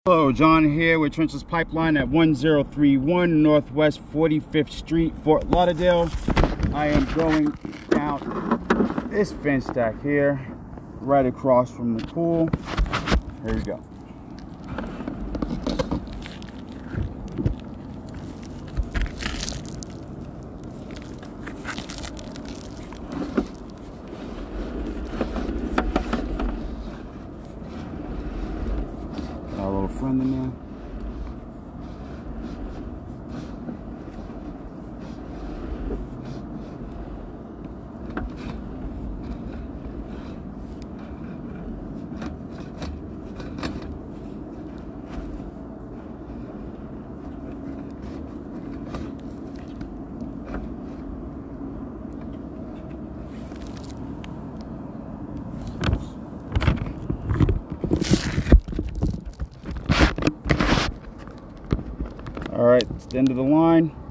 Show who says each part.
Speaker 1: Hello, John here with Trenchless Pipeline at 1031 Northwest 45th Street, Fort Lauderdale. I am going out this fence stack here, right across from the pool. Here we go. Got a little friend in there. All right, it's the end of the line.